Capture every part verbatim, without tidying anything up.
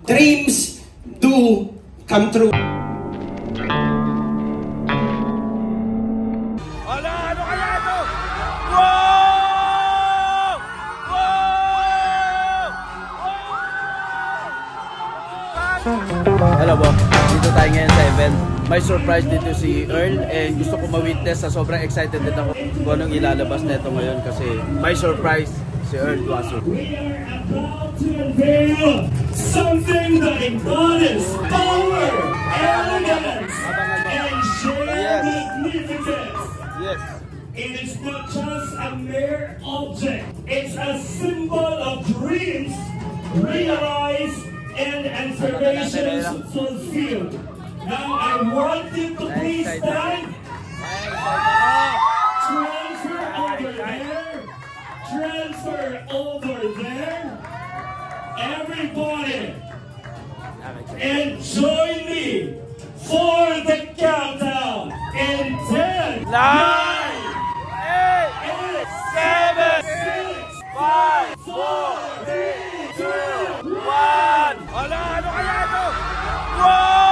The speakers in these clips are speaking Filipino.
dreams do come true. Ala, ano kaya ito? Wow! Wow! Wow! Hello po, dito tayo ngayon sa event. May surprise dito si Earl and gusto ko ma-witness sa sobrang excited din ako kung anong ilalabas na ito ngayon kasi may surprise si Earl Duaso. We are about to unveil something that embodies power, elegance, and sheer Yes. magnificence. Yes. It is not just a mere object. It's a symbol of dreams realized and aspirations fulfilled. Now I want you to please stand. Transfer over there. Transfer over there. Everybody. And join me for the countdown in ten, nine, eight, seven, six, five, four, three, two, one. Ala, ano kaya ito? Wow!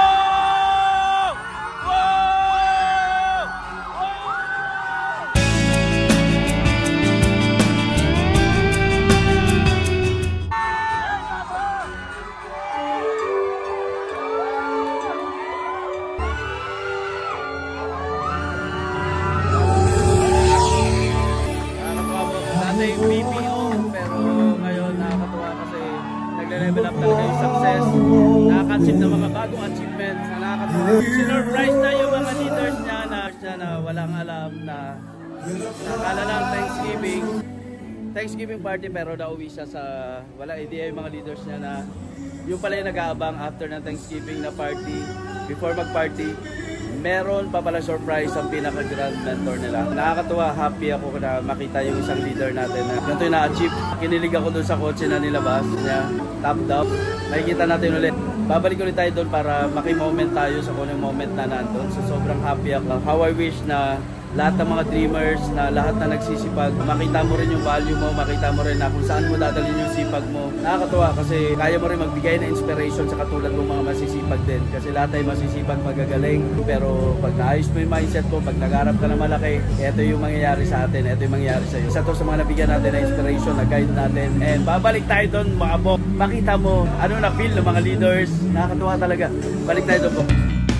B P O, pero ngayon nakakatuwa kasi nagle-level up talaga yung success, nakaka-achieve ng mga bagong achievements na nakakatuwa. Sinurprise na yung mga leaders niya na, siya na walang alam na nakala lang Thanksgiving Thanksgiving party pero nauwi siya sa wala idea yung mga leaders niya na yung pala yung nag-aabang after ng Thanksgiving na party, before mag-party meron pa pala surprise ang pinaka-grand mentor nila. Nakakatuwa, happy ako na makita yung isang leader natin na ganito yung na-achieve. Kinilig ako dun sa kotse na nilabas niya, top down. Makikita natin ulit. Babalik ulit tayo doon para maki-moment tayo sa kung moment na nandun. So sobrang happy ako. How I wish na lahat ng mga dreamers, na lahat na nagsisipag, makita mo rin yung value mo, makita mo rin na kung saan mo dadalhin yung sipag mo. Nakakatuwa kasi kaya mo rin magbigay ng inspiration sa katulad ng mga masisipag din. Kasi lahat ay masisipag, magagaling. Pero pag naayos mo yung mindset mo, pag nag-arap ka na malaki, ito yung mangyayari sa atin, ito yung mangyayari sa iyo. Isa to sa mga nabigyan natin na inspiration, na guide natin. And babalik tayo doon mga po. Makita mo ano na feel ng mga leaders. Nakakatuwa talaga. Balik tayo doon po.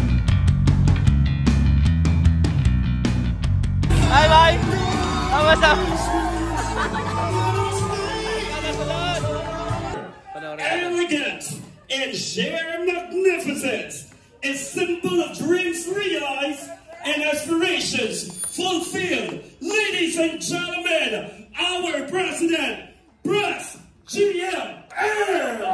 Bye bye! Sama-sama! Elegance and sheer magnificence. A symbol of dreams realized and aspirations fulfilled. Ladies and gentlemen, our president, Press G M Earl!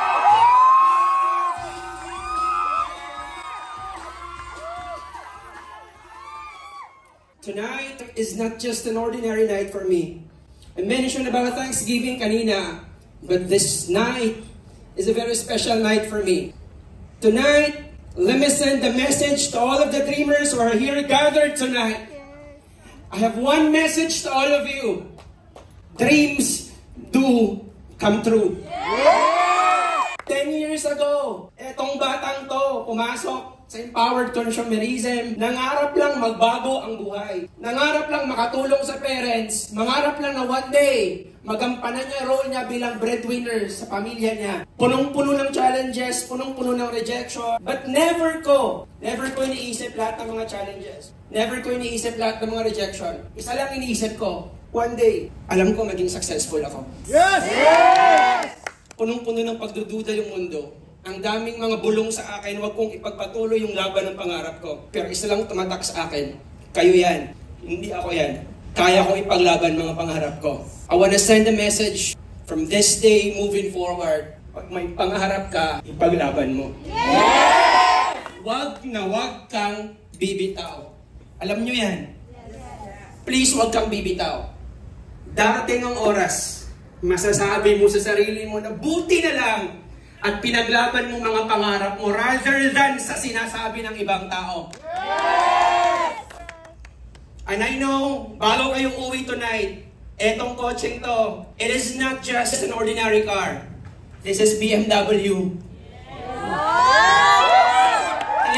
Tonight is not just an ordinary night for me. I mentioned about Thanksgiving kanina, but this night is a very special night for me. Tonight, let me send the message to all of the dreamers who are here gathered tonight. I have one message to all of you. Dreams do come true. Ten years ago, etong batang to, pumasok sa empowered consumerism, nangarap lang magbago ang buhay. Nangarap lang makatulong sa parents. Mangarap lang na one day, magampanan niya role niya bilang breadwinner sa pamilya niya. Punong-puno ng challenges, punong-puno ng rejection. But never ko, never ko iniisip lahat ng mga challenges. Never ko iniisip lahat ng mga rejection. Isa lang iniisip ko, one day, alam ko maging successful ako. Yes! Yes! Punong-puno ng pagdududa yung mundo. Ang daming mga bulong sa akin, huwag kong ipagpatuloy yung laban ng pangarap ko. Pero isa lang tumatak sa akin, kayo yan, hindi ako yan. Kaya kong ipaglaban mga pangarap ko. I wanna send a message from this day moving forward. Pag may pangarap ka, ipaglaban mo. Yes! Huwag na huwag kang bibitaw. Alam nyo yan? Please huwag kang bibitaw. Darating ang oras, masasabi mo sa sarili mo na buti na lang at pinaglaban mo mga pangarap mo rather than sa sinasabi ng ibang tao. Yes! And I know, bago kayong uwi tonight, etong coaching to, it is not just an ordinary car. This is B M W.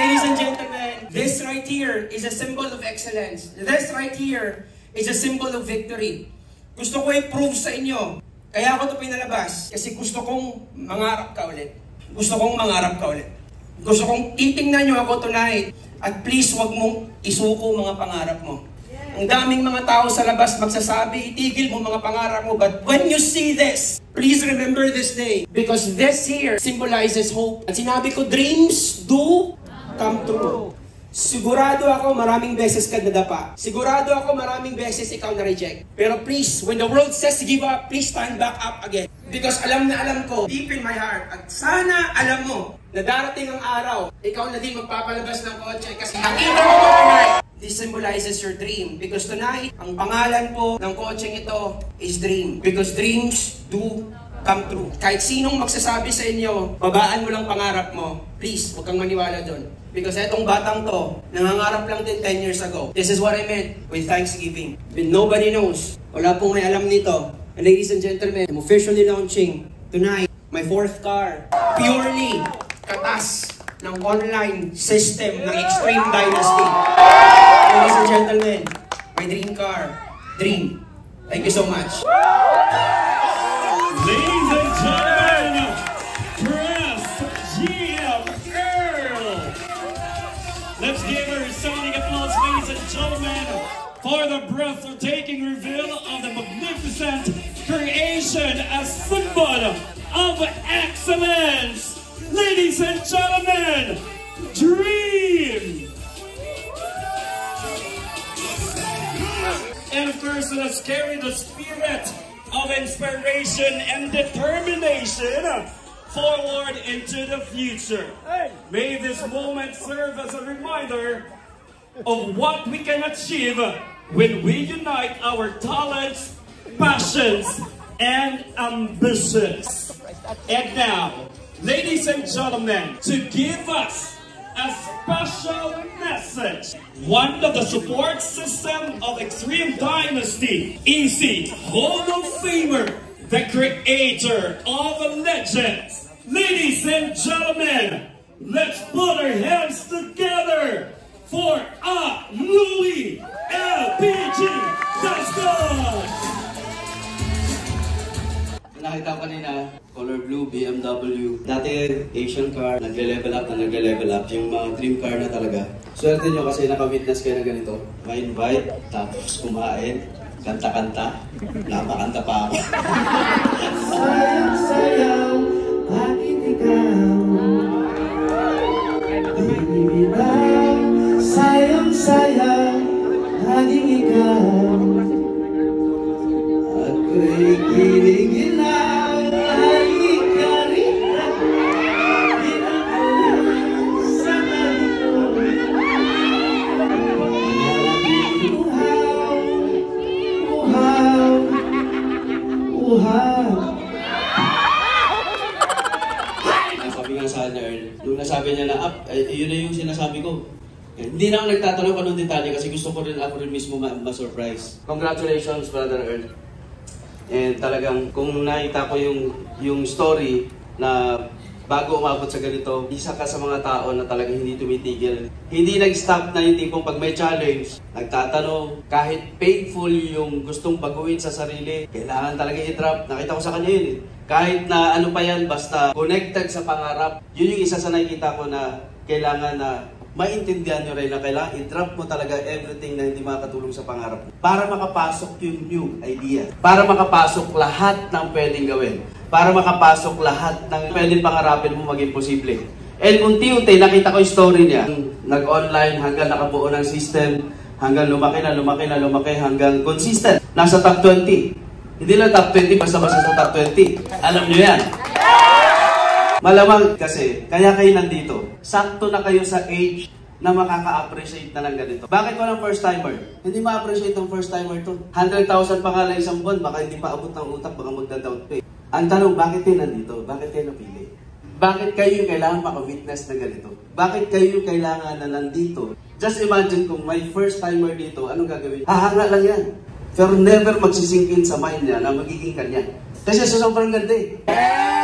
Ladies and gentlemen, this right here is a symbol of excellence. This right here is a symbol of victory. Gusto ko i-prove sa inyo. Kaya ako ito pinalabas. Kasi gusto kong mangarap ka ulit. Gusto kong mangarap ka ulit. Gusto kong titingnan nyo ako tonight. At please, wag mong isuko mga pangarap mo. Ang daming mga tao sa labas magsasabi, itigil mo mga pangarap mo. But when you see this, please remember this day. Because this here symbolizes hope. At sinabi ko, dreams do come true. Sigurado ako maraming beses ka nadapa. Sigurado ako maraming beses ikaw na-reject. Pero please, when the world says give up, please stand back up again. Because alam na alam ko, deep in my heart, at sana alam mo, na darating ang araw, ikaw na din magpapalabas ng kotse kasi nakita mo ko tonight. This symbolizes your dream. Because tonight, ang pangalan po ng kotseng ito is dream. Because dreams do come true. Kahit sinong magsasabi sa inyo, babaan mo lang pangarap mo, please, huwag kang maniwala doon. Because etong batang to, nangangarap lang din ten years ago. This is what I meant with Thanksgiving. But nobody knows. Wala pong may alam nito. And ladies and gentlemen, I'm officially launching tonight my fourth car. Purely katas ng online system ng Extreme Dynasty. Ladies and gentlemen, my dream car. Dream. Thank you so much. Ladies and gentlemen, press G M Earl. Let's give her a sounding applause, ladies and gentlemen, for the breathtaking reveal of the magnificent creation, a symbol of excellence. Ladies and gentlemen, Dream! And a person that's carried the spirit of inspiration and determination forward into the future. May this moment serve as a reminder of what we can achieve when we unite our talents, passions, and ambitions. And now, ladies and gentlemen, to give us a special message, one of the support system of Extreme Dynasty, Easy Hall of Famer, the creator of legends. Ladies and gentlemen, let's put our hands together for a Louis L P G Gaston! Nakita ko kanina, color blue, B M W. Dati Asian car, nagle-level up na nagle-level up. Yung mga dream car na talaga. Swerte nyo kasi naka-witness kayo na ganito. May invite, tapos kumain, kanta-kanta. Napakanta pa ako. Sayang-sayaw, aking ikaw. Ibibitaw, sayang-sayaw, aking ikaw. At ko'y kiligin lang, aking karita. Pinakulang sa kalito. Uhaw, uhaw, uhaw. Sabi nga sa Earl, nung nasabi niya na, up, eh, yun na yung sinasabi ko. Eh, hindi na ako nagtatanong kung anong detalye kasi gusto ko rin ako rin mismo ma-surprise. Ma Congratulations, Brother Earl. And talagang kung nakita ko yung, yung story na bago umabot sa ganito, isa ka sa mga tao na talagang hindi tumitigil. Hindi nag-stop na yung tipong pag may challenge, nagtatanong, kahit painful yung gustong baguhin sa sarili, kailangan talaga i-drop. Nakita ko sa kanya yun eh. Kahit na ano pa yan, basta connected sa pangarap, yun yung isa sa nakikita ko na kailangan na maintindihan nyo rin na kailangan i-drop mo talaga everything na hindi makatulong sa pangarap mo. Para makapasok yung new idea. Para makapasok lahat ng pwedeng gawin. Para makapasok lahat ng pwedeng pangarapin mo maging posible. And unti-unti, nakita ko yung story niya. Nag-online hanggang nakabuo ng system, hanggang lumaki na, lumaki na, lumaki, hanggang consistent. Nasa top twenty. Hindi lang top twenty, basta-basta sa top twenty. Alam nyo yan. Malamang kasi, kaya kayo nandito, sakto na kayo sa age na makaka-appreciate na ng ganito. Bakit walang first-timer? Hindi ma-appreciate ang first-timer to. one hundred thousand pa nga lang isang buwan, baka hindi pa abot ng utak, baka magda-doubt pay. Ang tanong, bakit kayo nandito? Bakit kayo napili? Bakit kayo kailangan maka-witness na ganito? Bakit kayo kailangan na nandito? Just imagine kung may first-timer dito, anong gagawin? Hahanga lang yan. Pero never magsisingkin sa mind niya na magiging kanya. Kasi sa sobrang ganda eh. Yes!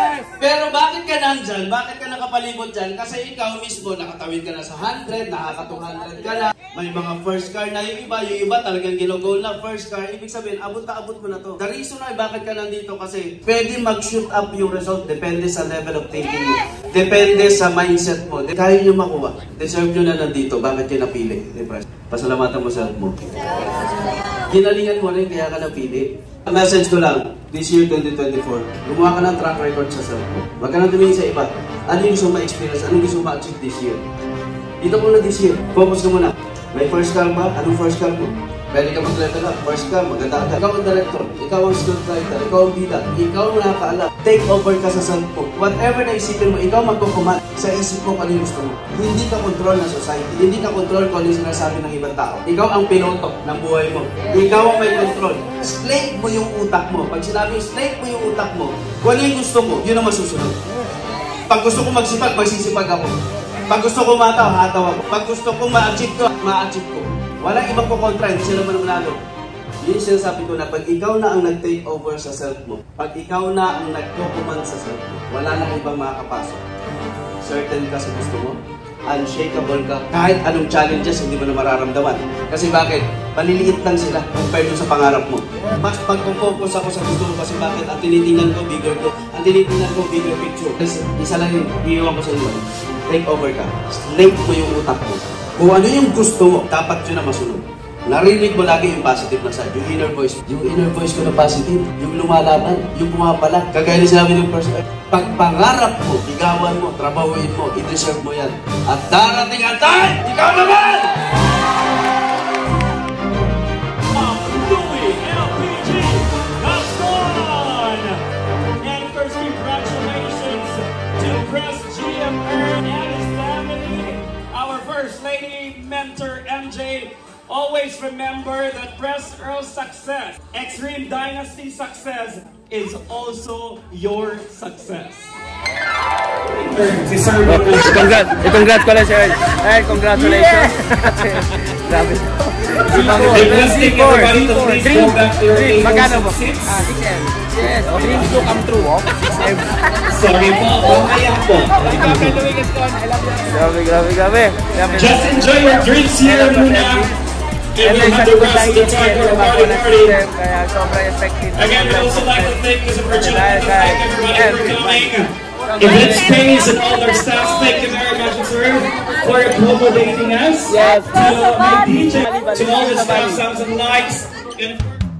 Pero bakit ka nandyan? Bakit ka nakapalibot dyan? Kasi ikaw mismo, nakatawid ka na sa one hundred, nakaka two hundred ka na. May mga first car na yung iba. Yung iba talagang ginogol na first car. Ibig sabihin, abot na abot mo na to. The reason why bakit ka nandito kasi pwede mag-shoot up yung result. Depende sa level of thinking mo. Depende sa mindset mo. Kaya nyo makuha. Deserve nyo na nandito. Bakit kayo napili? Diba? Pasalamatan mo sa mo. Ginalingan mo rin kaya ka napili. Ang message ko lang, this year twenty twenty-four, gumawa ka ng track record sa self mo. Huwag ka nang tumingin sa iba. Ano yung gusto mo ma-experience? Ano yung gusto mo ma-achieve this year? Dito muna this year. Focus ka muna. May first car ba? Anong first car mo? Pwede ka mag-level up. First car, maganda ka. Ikaw ang director. Ikaw ang scriptwriter. Ikaw ang bida. Ikaw ang nakakaalam. Take over ka sa self mo. Whatever na isipin mo, ikaw magkukumat sa isip mo kung ano yung gusto mo. Hindi ka control ng society. Hindi ka control kung ano yung sinasabi ng ibang tao. Ikaw ang piloto ng buhay mo. Ikaw ang may control. Slate mo yung utak mo. Pag sinabi slate mo yung utak mo, kung ano yung gusto mo, yun ang masusunod. Pag gusto ko magsipag, magsisipag ako. Pag gusto ko mataw, hataw ako. Pag gusto ko ma-achieve ko, ma-achieve ko. Walang ibang kukontra, hindi sila manunalo. Yun yung sinasabi ko na pag ikaw na ang nag-take over sa self mo, pag ikaw na ang nag-command sa self mo, wala nang ibang makakapasok. Certain ka sa gusto mo, unshakable ka, kahit anong challenges hindi mo na mararamdaman. Kasi bakit? Maliliit lang sila compared sa pangarap mo. Mas pag-focus ako sa gusto mo kasi bakit? Ang tinitingnan ko, bigger ko. Ang tinitingnan ko, bigger picture. Kasi isa lang yung iiwan ko sa inyo. Take over ka. Slate mo yung utak mo. Kung ano yung gusto mo, dapat yun na masunod. Narinig mo lagi yung positive na side, yung inner voice. Yung inner voice ko na positive, yung lumalaban, yung pumapalag. Kagaya ni sinabi ng person, pag pangarap mo, igawan mo, trabahuin mo, i-deserve mo yan. At darating ang time, ikaw naman! Louie L P G Gaston! And first, congratulations to Press G M R and his family. Our First Lady Mentor M J. Always remember that Press Earl's success, Extreme Dynasty success, is also your success. Congrats, congrats pala si Earl. Earl, congratulations. Grabe. Requesting everybody to please go back to your tables. Magkano po? Seats. Ah, six M. Yes, dreams to come true. six M. Sorry po, mamaya po. Grabe, grabe, grabe. Just enjoy your drinks here muna. And we'll have the rest of the time for a party party. Again, we'd also like to thank you for joining. Thank everybody for coming. Event space and all their staff, thank you very much, sir, for accommodating us. Yes. To my D J, to all the staff, sounds and lights. And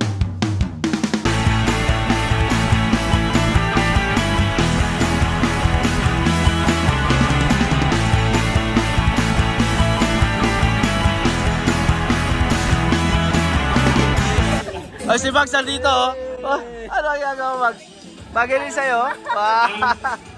Oh, si Max nandito, oh. Oh, ano ginagawa, Max? Bagay rin sa'yo? Wow.